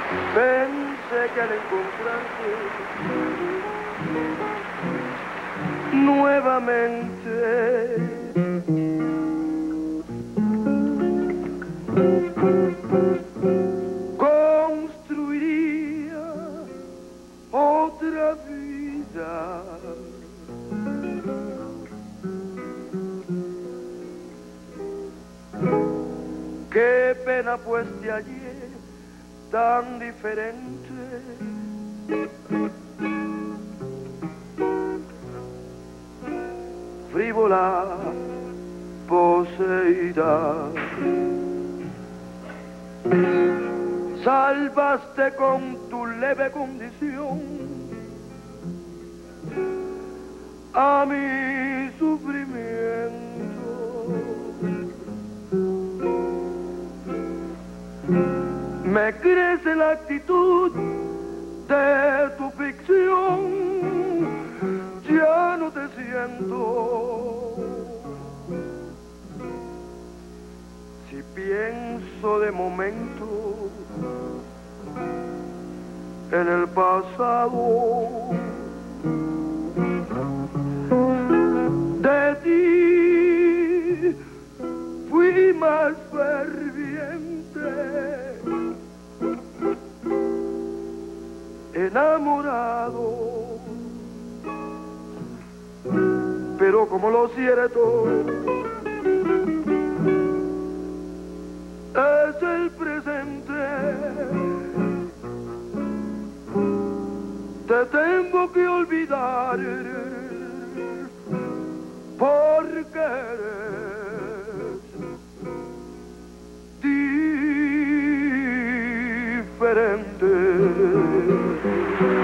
Pensé que al encontrarte nuevamente construiría otra vida. Qué pena pues te hallé tan diferente. Frívola, poseída. Salvaste con tu leve condición a mi sufrimiento. Me crece la actitud de tu ficción, ya no te siento. Si pienso de momento en el pasado, de ti fui más ferviente, enamorado, pero como lo cierto es el presente, te tengo que olvidar, porque eres diferente.